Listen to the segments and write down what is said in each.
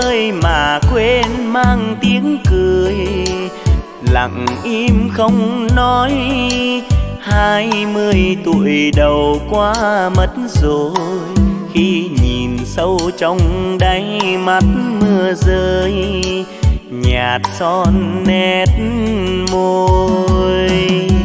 chơi mà quên mang tiếng cười, lặng im không nói. 20 tuổi đầu qua mất rồi, khi nhìn sâu trong đáy mắt mưa rơi, nhạt son nét môi.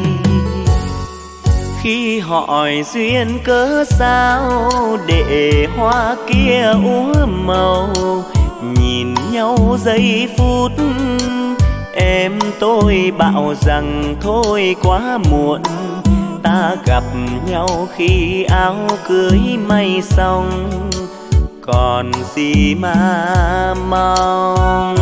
Khi hỏi duyên cớ sao để hoa kia úa màu, nhìn nhau giây phút em tôi bảo rằng thôi quá muộn. Ta gặp nhau khi áo cưới may xong, còn gì mà mong.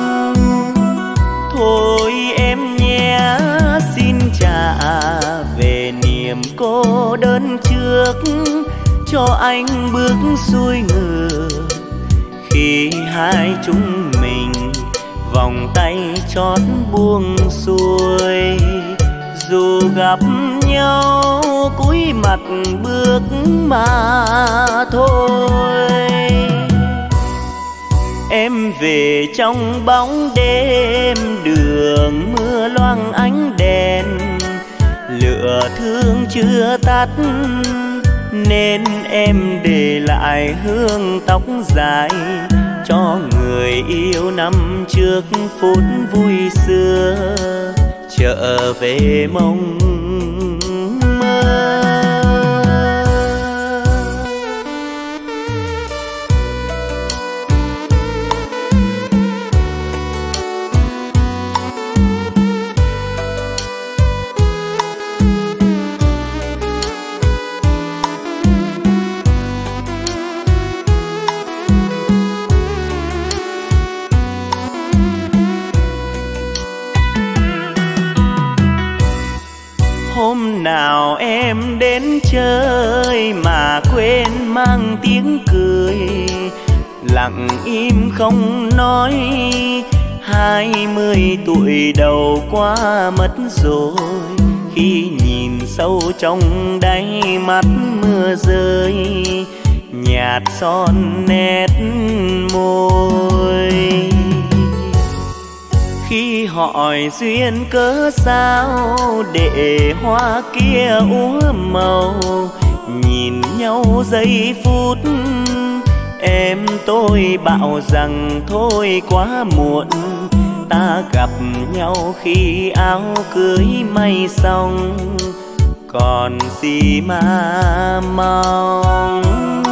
Thôi em nhé xin trả về niềm cô đơn trước, cho anh bước xuôi ngược khi hai chúng mình vòng tay chót buông xuôi. Dù gặp nhau cúi mặt bước mà thôi. Em về trong bóng đêm, đường mưa loang ánh đèn, lửa thương chưa tắt nên em để lại hương tóc dài cho người yêu năm trước phút vui xưa trở về mộng mơ. Hôm nào em đến chơi mà quên mang tiếng cười, lặng im không nói. 20 tuổi đầu qua mất rồi, khi nhìn sâu trong đáy mắt mưa rơi, nhạt son nét môi. Khi hỏi duyên cớ sao để hoa kia úa màu, nhìn nhau giây phút em tôi bảo rằng thôi quá muộn. Ta gặp nhau khi áo cưới may xong, còn gì mà mong.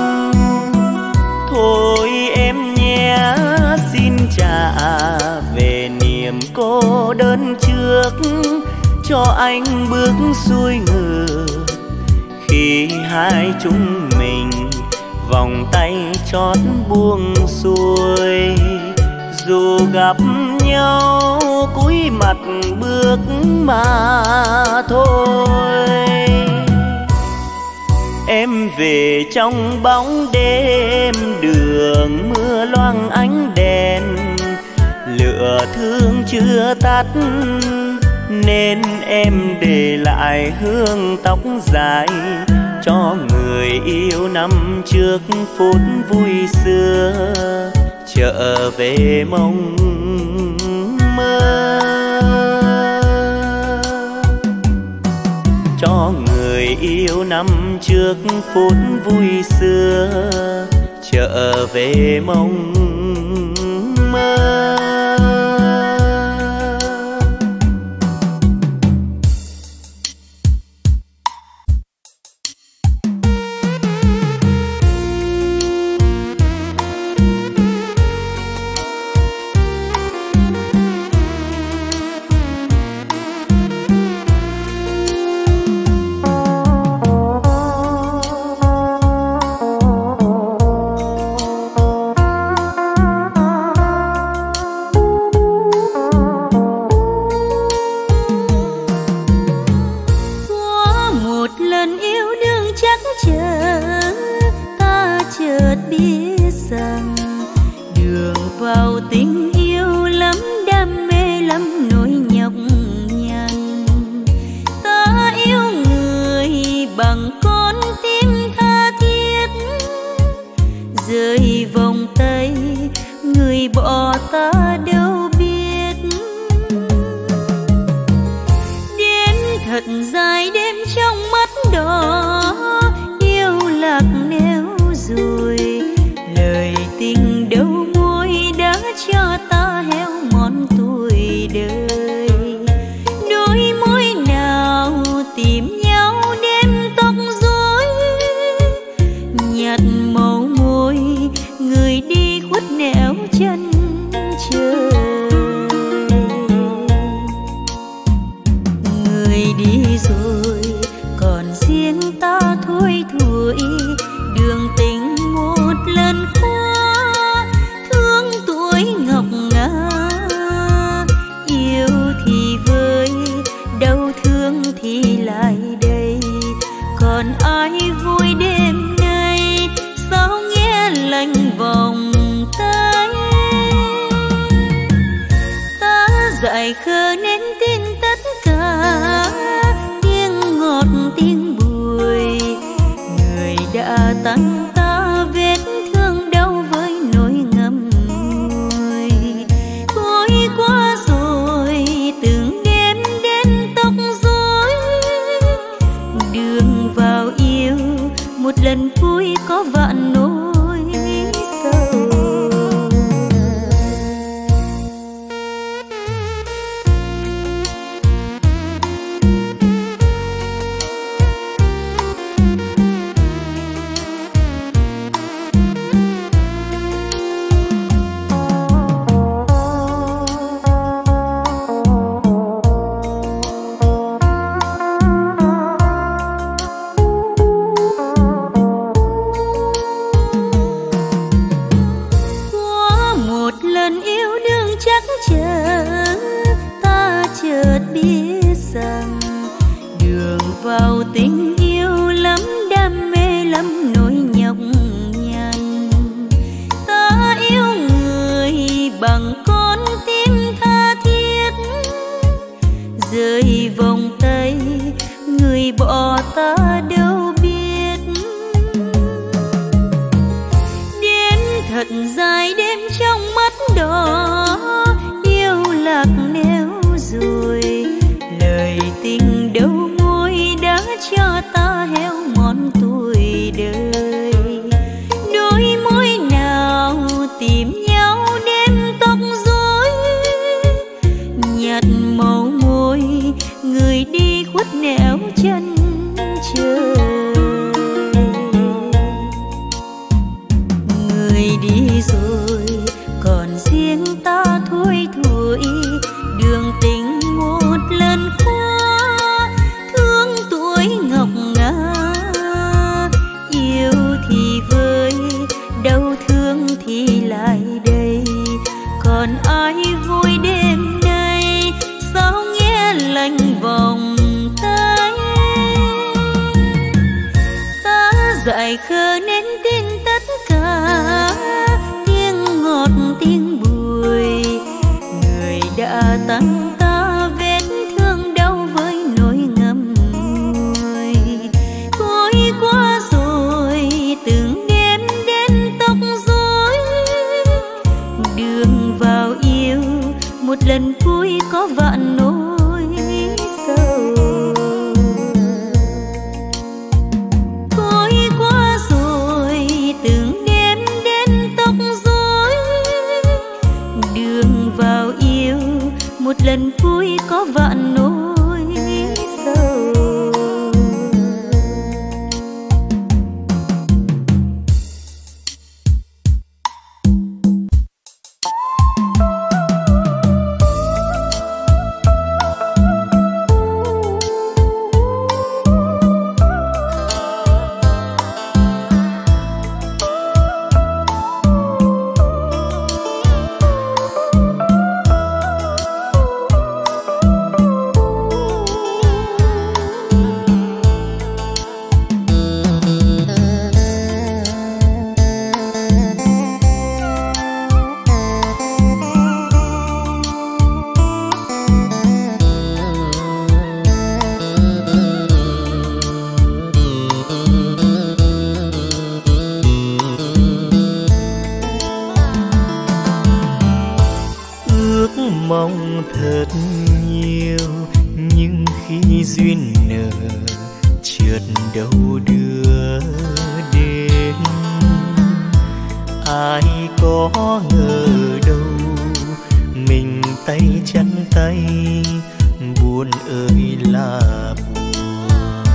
Thôi em nhé xin trả về niềm cô đơn trước, cho anh bước xuôi ngược khi hai chúng mình vòng tay chót buông xuôi. Dù gặp nhau cúi mặt bước mà thôi. Em về trong bóng đêm, đường mưa loang ánh đèn, lửa thương chưa tắt nên em để lại hương tóc dài cho người yêu năm trước phút vui xưa trở về mộng mơ. Cho người yêu năm trước phút vui xưa trở về mộng mơ. rơi vòng tay người bỏ ta đâu biết. Đêm thật dài, đêm trong mắt đỏ, yêu lạc neo rồi. Lời tình đâu môi đã cho ta héo mòn tuổi đời. Đôi môi nào tìm nhau đêm tóc rối, nhạt màu môi người đi khuất nẻo chân trời. Người đi rồi còn riêng ta thôi thủi, đường tình một lần qua thương tuổi ngọc ngà. Yêu thì vơi, đau thương thì lại đây, còn ai vui đêm nay sao nghe lạnh vòng tay. Ta dại khờ nên tin tất cả, tiếng ngọt tiếng bùi. Người đã tặng ta vết thương đau với nỗi ngậm ngùi. Thôi qua rồi từng đêm đến tóc rối, đường vào yêu một lần vui có vạn nỗi sầu. Vào tình yêu lắm đam mê lắm nỗi nhọc nhằn. Ta yêu người bằng con tim tha thiết, rơi vòng tay người bỏ ta đâu biết. Đêm thật dài, đêm trong mắt đỏ, yêu lạc neo rồi. Lời tình đâu đã cho ta héo mòn tuổi đời. Đôi môi nào tìm nhau đêm tóc rối, nhạt màu môi người đi khuất nẻo chân trời. Người đi rồi còn riêng ta thôi thủi, đường tình một lần qua thương tuổi ngọc ngà. Yêu thì vơi, đau thương thì lại đây, còn ai vui đêm nay sao nghe lạnh vòng tay. Ta dại khờ nên tin tất cả, tiếng ngọt tiếng bùi. Người đã tặng ta vết thương đau với nỗi ngậm ngùi. Thôi qua rồi từng đêm đến tóc rối, đường vào yêu một lần vui có vạn nỗi sầu. Thôi qua rồi từng đêm đến tóc rối, đường vào yêu một lần vui có vạn nỗi sầu. mong thật nhiều, nhưng khi duyên nợ chợt đâu đưa đến. Ai có ngờ đâu mình tay chắn tay, buồn ơi là buồn.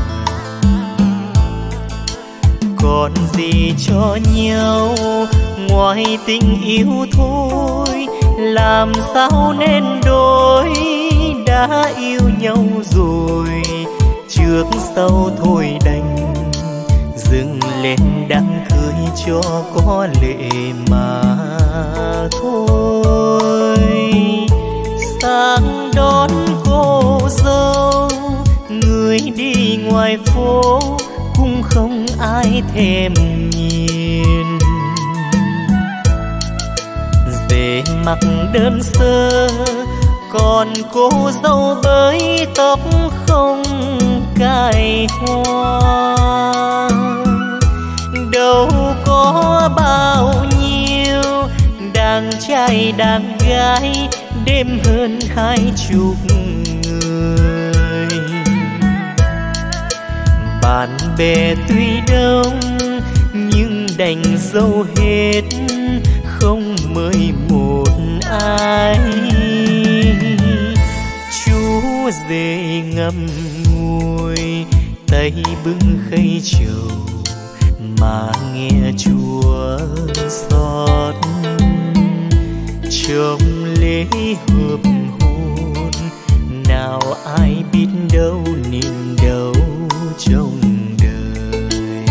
Còn gì cho nhau ngoài tình yêu thôi, làm sao nên đôi đã yêu nhau rồi. Trước sau thôi đành dừng lên đám cưới cho có lệ mà thôi. Sáng đón cô dâu người đi ngoài phố, cũng không ai thèm nhìn. Về mặc đơn sơ, còn cô dâu bới tóc không cài hoa. Đâu có bao nhiêu đàn trai đàn gái, đêm hơn 20 người. Bạn bè tuy đông nhưng đành dâu hết, không mời một ai. Chú rể ngâm ngùi tay bưng khay trầu, mà nghe Chúa xót. Trong lễ hợp hôn nào ai biết đâu niềm đau trong đời.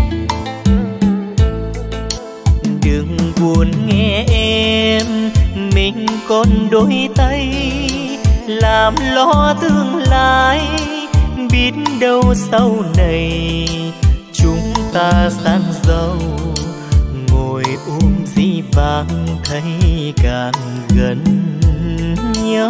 Đừng buồn nghe em, mình còn đôi tay làm lo tương lai. Biết đâu sau này chúng ta sang giàu, ngồi ôm dĩ vãng thấy càng gần nhau.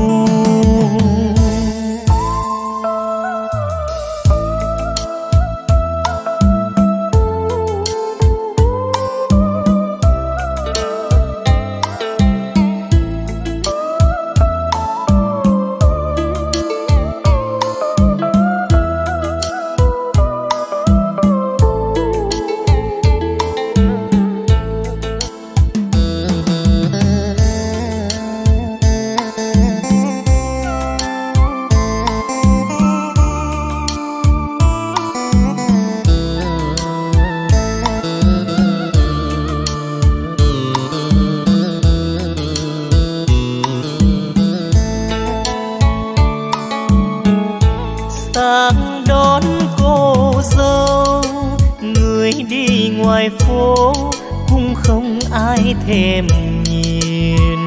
Ngoài phố cũng không ai thèm nhìn.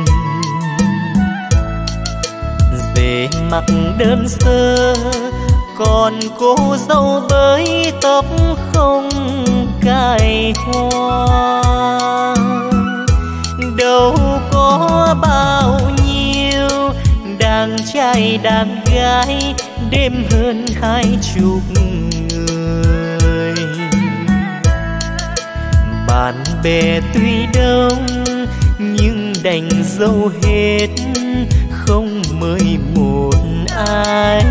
Về mặc đơn sơ, còn cô dâu bới tóc không cài hoa. Đâu có bao nhiêu đàn trai đàn gái, đêm hơn 20 người. Bạn bè tuy đông nhưng đành dâu hết, không mời một ai.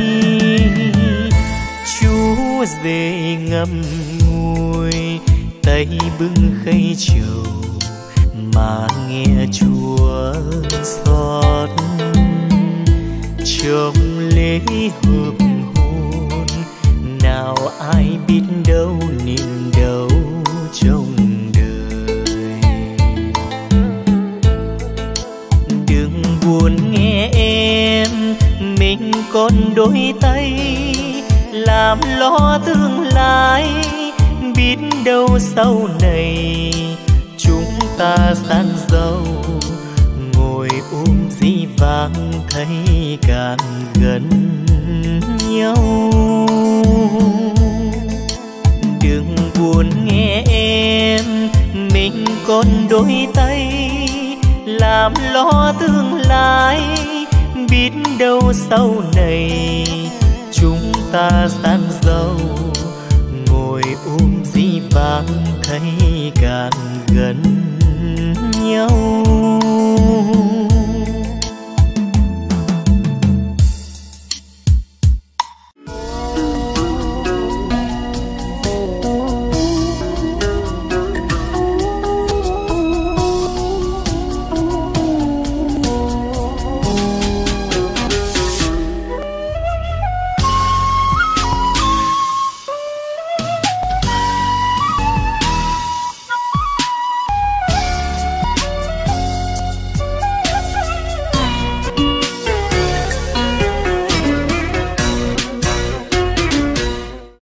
Chú rể ngâm ngùi tay bưng khay trầu, mà nghe Chúa xót. Trong lễ hợp hôn nào ai biết đâu niềm đau trong đời. Đừng buồn nghe em, mình còn đôi tay làm lo tương lai. Biết đâu sau này chúng ta sang giàu, ngồi ôm dĩ vãng thấy càng gần nhau. Đừng buồn nghe em, mình còn đôi tay làm lo tương lai. Biết đâu sau này chúng ta sang giàu, ngồi ôm dĩ vãng thấy càng gần nhau.